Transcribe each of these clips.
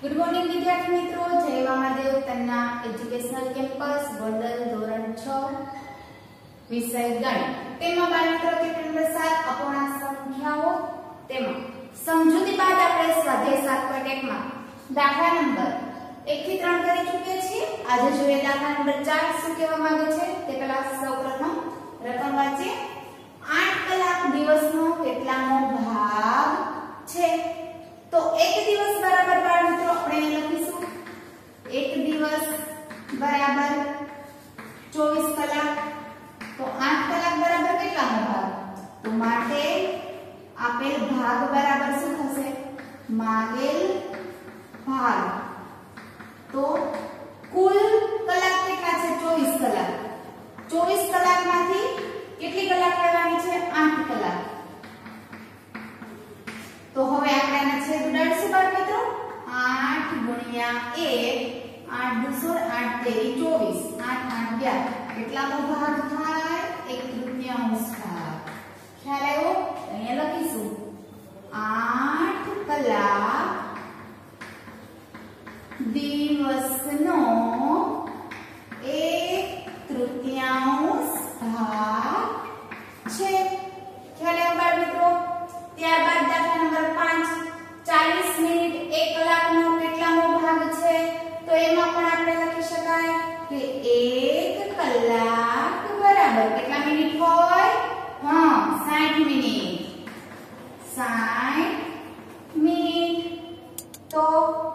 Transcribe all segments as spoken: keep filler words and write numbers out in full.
Good morning विद्यार्थी मित्रों, जय वामादेव तन्ना एज्युकेशनल केम्पस गोंडल धोरण छ विषय गणित तेमा बाल मित्रों चैप्टर नंबर सात अपूर्णांक संख्याओं तेमा समजूती बाद આપણે સ્વાધ્યાય सात पॉइंट एक માં દાખલા નંબર एक થી ત્રણ કરી ચૂક્યા છીએ। આજે જોઈએ દાખલા નંબર ચાર શું કહેવા માંગે છે તે પહેલા સૌપ્રથમ રકમ વાંચીએ। आठ કલાક દિવસનો કેટલામો ભાગ છે? तो एक दिवस बराबर बाळ मित्रों આપણે લખીશું एक दिवस बराबर चौबीस कलाक। तो आठ कलाक बराबर કેટલામો ભાગ? तो માટે આપેલ ભાગ બરાબર શું થશે? માગેલ ભાગ। तो કુલ કલાક કેટલા છે? चौबीस કલાક। चौबीस કલાકમાંથી કેટલી કલાક લેવાની છે? आठ કલાક। तो હવે આપણે આના છેદ ઉડાડશું બાળ મિત્રો। आठ गुणिया एक आठ दो सोल आठ तेरी चौबीस आठ आठ ग्यारह કેટલાનો ભાગ થાય? एक तृतीयांश भाग। ખ્યાલ આવ્યો? અહીંયા લખીશું आठ કલાક દિવસનો एक तृतीयांश भाग છે। ખ્યાલ આવ્યો બાળ મિત્રો? ત્યારબાદ દાખલા નંબર પાંચ चालीस મિનિટ एक કલાકનો કેટલામો ભાગ છે? તો એમાં પણ આપણે લખી શકાય કે एक કલાક બરાબર કેટલા મિનિટ હોય? હા साठ મિનિટ साठ મિનિટ। તો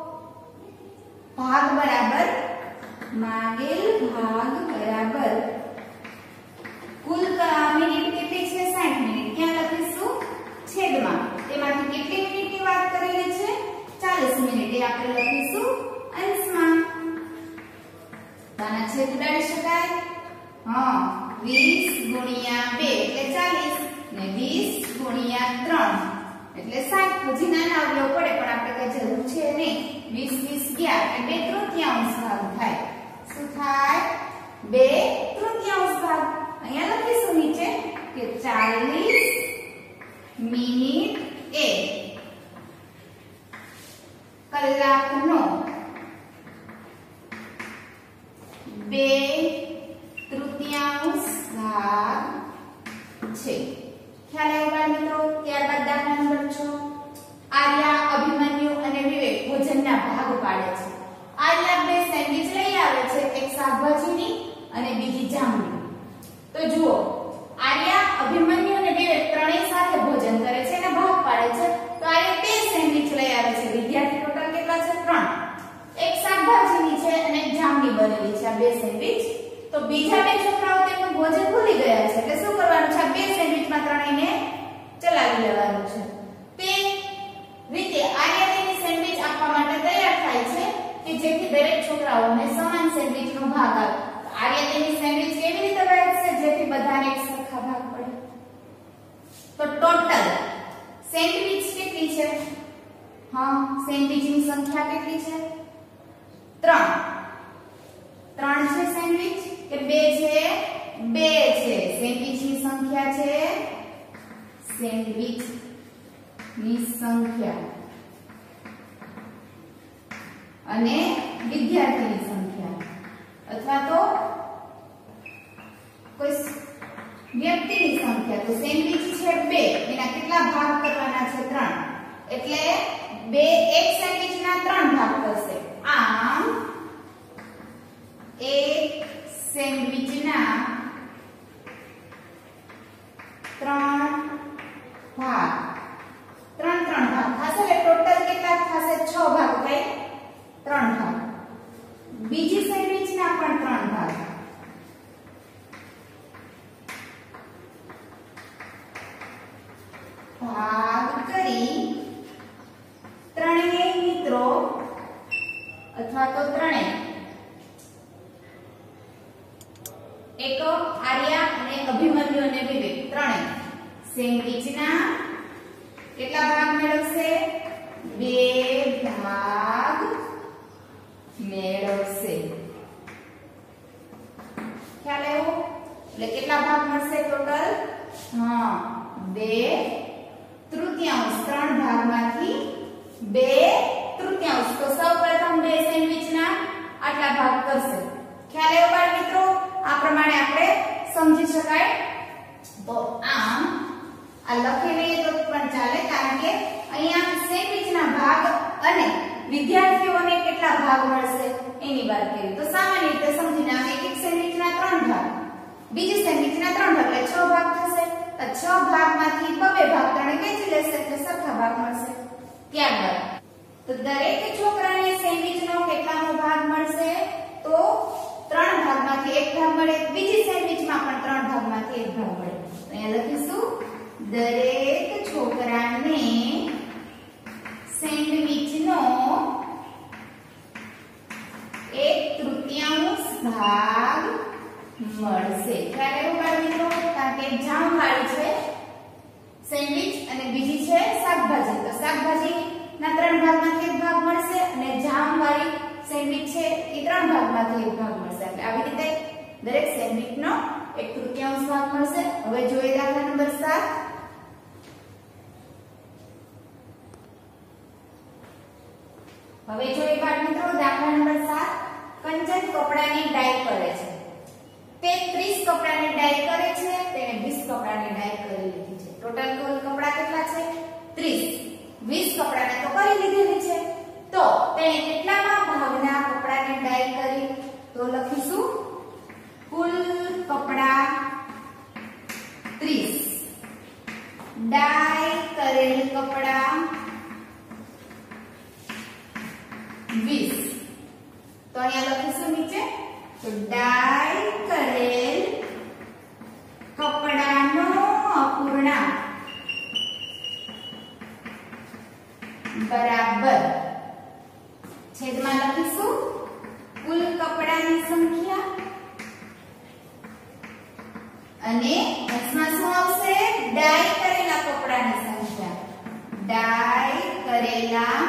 ભાગ બરાબર માગેલ ભાગ બરાબર કુલ મિનિટ કેટલી છે? साठ મિનિટ। ક્યાં લખીશું? છેદમાં। તેમાંથી કેટલી મિનિટની વાત કરેલી છે? चालीस મિનિટ। એ આપણે લખીશું અંશમાં। આના છેદ ઉડાડી શકાય? હા बीस ગુણ્યા બે એટલે चालीस ને बीस ગુણ્યા ત્રણ એટલે साठ। હજી નાના અવયવ પડે પણ આપણે કઈ જરૂર છે નહીં। बीस बीस ग्यारह એટલે બે તૃતીયાંશ ભાગ થાય। શું થાય? બે તૃતીયાંશ ભાગ। અહીંયા લખીશું નીચે કે चालीस મિનિટ એ કલાકનો બે તૃતીયાંશ ભાગ છે। ખ્યાલ આવ્યો બાળ મિત્રો? ત્યારબાદ દાખલા નંબર છ આર્યા અભિમન્યુ અને વિવેક ભોજનના ભાગ પાડે છે। આર્યા બે સેન્ડવિચ લઈ આવે છે, એક શાકભાજીની અને બીજી જાંબલી। તો જુઓ આર્યા અભિમન્યુ અને વિવેક ત્રણેય સાથે ભોજન કરે છે અને ભાગ પાડે છે। તો આર્યા બે સેન્ડવિચ લઈ આવે છે, વિદ્યાર્થી ટોટલ કેટલા છે? ત્રણ। એક શાકભાજીની છે અને એક જામની બનેલી છે આ બે સેન્ડવિચ। તો બીજા બે છોકરાઓ તેમનું ભોજન ભૂલી ગયા છે એટલે શું કરવાનું છે? આ બે સેન્ડવિચમાં ત્રણેયને ચલાવી લેવાનું છે। તે રીતે આર્યા તેની સેન્ડવિચ આપવા માટે તૈયાર થાય છે કે જેથી દરેક છોકરાઓને સમાન સેન્ડવિચનો ભાગ આવે। આર્યા તેની સેન્ડવિચ કેવી રીતે વહેંચશે જેથી બધાને એક સરખા ભાગ પડે? તો ટોટલ સેન્ડવિચ કેટલી છે? હા સેન્ડવિચની સંખ્યા કેટલી છે? ત્રણ। ત્રણ છે સેન્ડવિચ કે બે છે? બે છે। સેન્ડવિચની સંખ્યા છે સેન્ડવિચની સંખ્યા અને વિદ્યાર્થીની સંખ્યા અથવા તો કોઈ વ્યક્તિની સંખ્યા। તો સેન્ડવિચ છે બે, એના કેટલા ભાગ કરવાના છે? ત્રણ। એટલે બે એક સેન્ડવિચના ત્રણ ભાગ થશે। આમ એક સેન્ડવિચના ત્રણ ભાગ ત્રણ ત્રણ ભાગ થશે એટલે ટોટલ કેટલા થશે? છ ભાગ થાય। ત્રણ ભાગ। બીજી સેન્ડવિચના પણ ત્રણ ભાગ। ભાગ કરી ત્રણેય મિત્રો અથવા તો ત્રણેય એક આર્યા અને અભિમન્યુ અને વિવેક ત્રણેય સેન્ડવિચના કેટલા ભાગ મેળવશે? બે ભાગ મેળવશે। ખ્યાલ આવ્યો? એટલે કેટલા ભાગ મળશે ટોટલ? હા બે તૃતીયાંશ। ત્રણ ભાગમાંથી બે તૃતીયાંશ. તો સૌપ્રથમ બે સેન્ડવિચના આટલા ભાગ કરશે. ખ્યાલ આવ્યો બાળ મિત્રો? આ પ્રમાણે આપણે સમજી શકાય. તો આમ આ લખી લઈએ તો પણ ચાલે, કારણ કે અહીંયા સેન્ડવિચના ભાગ અને વિદ્યાર્થીઓને કેટલા ભાગ મળશે એની વાત કરી. તો સામાન્ય રીતે સમજીને આ એક એક સેન્ડવિચના ત્રણ ભાગ, બીજી સેન્ડવિચના ત્રણ ભાગ એટલે છ ભાગ થશે. તો છ ભાગમાંથી બે ભાગ ત્રણે વહેંચી લેશે એટલે સરખા ભાગ મળશે. ત્યારબાદ તો દરેક છોકરાને સેન્ડવિચનો કેટલામો ભાગ મળશે? તો ત્રણ ભાગમાંથી એક ભાગ મળે. બીજી સેન્ડવિચમાં પણ ત્રણ ભાગમાંથી એક ભાગ મળે. તો અહીંયા લખીશું દરેક છોકરાને સેન્ડવિચનો એક તૃતીયાંશ ભાગ મળશે. ખ્યાલ આવ્યો બાળ મિત્રો? કારણ કે જામવાળી છે સેન્ડવિચ અને બીજી છે શાકભાજી. તો શાકભાજી ના ત્રણ ભાગમાંથી એક ભાગ મળશે અને જામવાળી સેન્ડવિચ છે એ ત્રણ ભાગમાંથી એક ભાગ મળશે. એટલે આવી રીતે દરેક સેન્ડવિચનો એક તૃતીયાંશ ભાગ મળશે. હવે જોઈએ દાખલા નંબર સાત. હવે જોઈએ બાળ મિત્રો દાખલા નંબર સાત. કંચન કપડાની ડાય કરે છે. તે ત્રીસ કપડાની ડાય કરે છે, તેને વીસ કપડાની ડાય કરી લીધી છે. ટોટલ કુલ કપડા કેટલા છે? ત્રીસ. વીસ કપડાને તો કરી લીધેલી છે. તો તેને કેટલામાં ભાગના કપડાને ડાય કરી? તો લખીશું કુલ કપડા ત્રીસ, ડાય કરેલ કપડા વીસ. તો અહીંયા લખીશું નીચે તો ડાય કરેલ કપડાનો અપૂર્ણાંક બરાબર છેદમાં લખીશું કુલ કપડાની સંખ્યા અને અંશમાં શું આવશે? ડાય કરેલા કપડાની સંખ્યા. ડાય કરેલા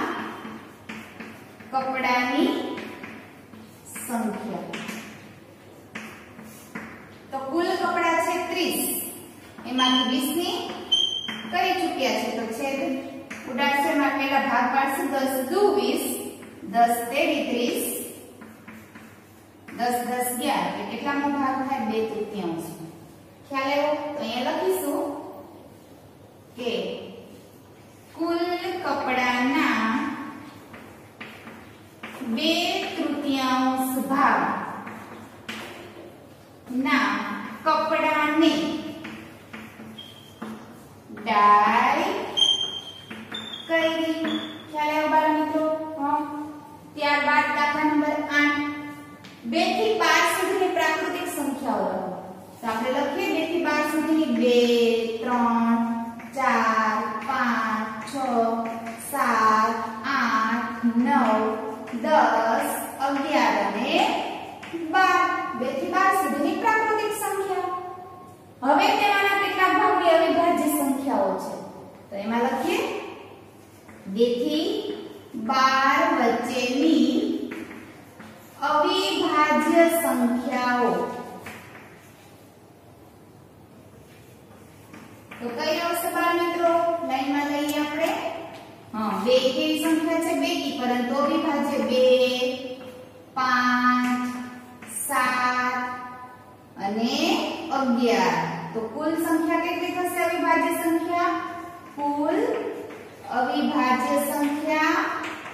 કપડાની સંખ્યા. તો કુલ કપડા છે ત્રીસ, એમાંથી વીસ ની કરી ચૂક્યા છે. તો છેદ ઉડાડશે માં પહેલા ભાગ પાડશું. દસ દુ વીસ, દસ તેરી ત્રીસ, દસ દસ અગિયાર. કેટલામો ભાગ થાય? બે તૃતીયાંશ. ખ્યાલ આવ્યો? તો અહીંયા લખીશું કે કુલ કપડાના બે તૃતીયાંશ ભાગ ના કપડાને ડાય કરી. ખ્યાલ આવ્યો બાળ મિત્રો? હા. ત્યારબાદ દાખલા નંબર આઠ. બે થી બાર સુધીની પ્રાકૃતિક સંખ્યાઓ લખો. તો આપણે લખીએ બે થી બાર સુધીની. બે, ત્રણ, ચાર, પાંચ, છ, સાત, આઠ, નવ, દસ, અગિયાર અને બાર. બે થી બાર સુધીની પ્રાકૃતિક સંખ્યા. હવે તેમાંના કેટલા ભાગની અવિભાજ્ય સંખ્યાઓ છે? તો એમાં લખીએ બે થી બાર વચ્ચેની અવિભાજ્ય સંખ્યાઓ. તો કઈ આવશે બાળ મિત્રો? લાઈનમાં લઈએ આપણે. હા, બે કેવી સંખ્યા છે? બેકી, પરંતુ અવિભાજ્ય. બે, પાંચ, સાત અને અગિયાર. તો કુલ સંખ્યા કેટલી થશે? અવિભાજ્ય સંખ્યા. કુલ અવિભાજ્ય સંખ્યા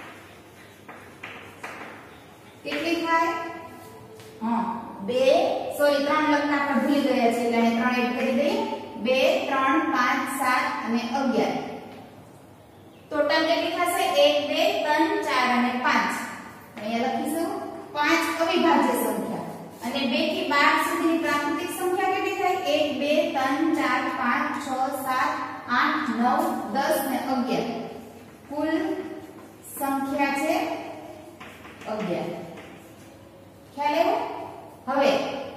કેટલી થાય? હા, બે સોરી ત્રણ લખના પણ ભૂલી ગયા છે એટલે ત્રણ એડ કરી દઈએ. બે, ત્રણ, પાંચ, સાત અને અગિયાર. ટોટલ કેટલી થશે? એક, બે, ત્રણ, ચાર અને પાંચ. અહીંયા લખીશું પાંચ અવિભાજ્ય સંખ્યા. અને બે થી બાર સુધીની પ્રાકૃતિક સંખ્યા કેટલી થાય? એક, બે, ત્રણ, ચાર, પાંચ, છ, સાત, આઠ, નવ, દસ ને અગિયાર. કુલ સંખ્યા છે અગિયાર. ખ્યાલ આવ્યો? હવે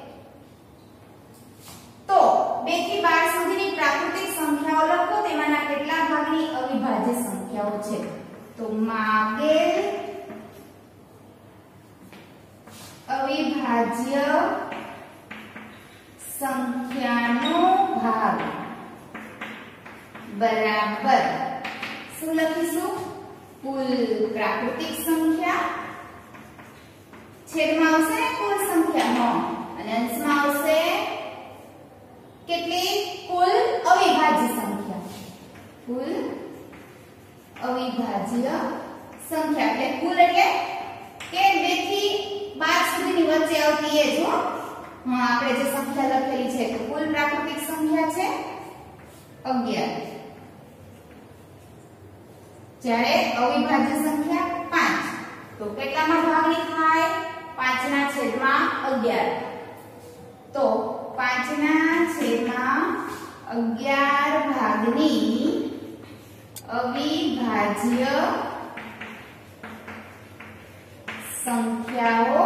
તો બે થી બાર સુધીની પ્રાકૃતિક સંખ્યાઓ લખો. તેમાંના કેટલા ભાગની અવિભાજ્ય સંખ્યાઓ છે? તો માગેલ અવિભાજ્ય સંખ્યાનો ભાગ બરાબર શું લખીશું? કુલ પ્રાકૃતિક સંખ્યા, છેદમાં આવશે ને કુલ સંખ્યા નો અને અંશમાં આવશે કેટલી કુલ અવિભાજ્ય સંખ્યા, કુલ અવિભાજ્ય સંખ્યા એટલે કુલ એટલે કે બે થી બાર સુધીની વચ્ચે આવતી એ જો હા આપણે જે સંખ્યા લખેલી છે તો કુલ પ્રાકૃતિક સંખ્યા છે અગિયાર, જ્યારે અવિભાજ્ય સંખ્યા પાંચ તો કેટલામાં ભાગની થાય પાંચ ના છેદમાં અગિયાર, તો પાંચ ના છેદમાં અગિયાર ભાગની અવિભાજ્ય સંખ્યાઓ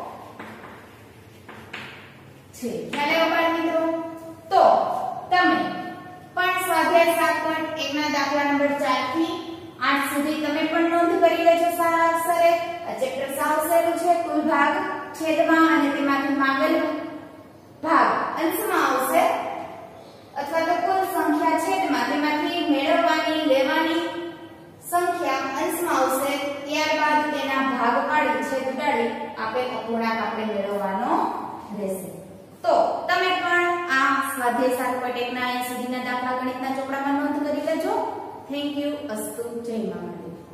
છે. ખ્યાલ આવ્યો બાળ મિત્રો? તો તમે પણ સ્વાધ્યાય સાત પોઈન્ટ એક ના દાખલા નંબર ચાર થી આઠ સુધી તમે પણ નોંધ કરી લેજો સારા અક્ષરે. આ ચેપ્ટર સાવ સહેલું છે. કુલ ભાગ છેદમાં અને તેમાંથી માંગેલ ભાગ અંશમાં આવશે અથવા તો કુલ સંખ્યા છેદમાં તેમાંથી મેળવવાની લેવાની સંખ્યા અંશમાં આવશે, ત્યારબાદ તેના ભાગ પાડી છેદ ઉડાડી આપણે અપૂર્ણાંક આપણે મેળવવાનો રહેશે. તો તમે પણ આ સ્વાધ્યાય સાત પોઈન્ટ એક ના અહીંયા સુધીના દાખલા ગણિતના ચોપડામાં નોંધ કરી લેજો. Thank you. અસ્તુ. જય મા.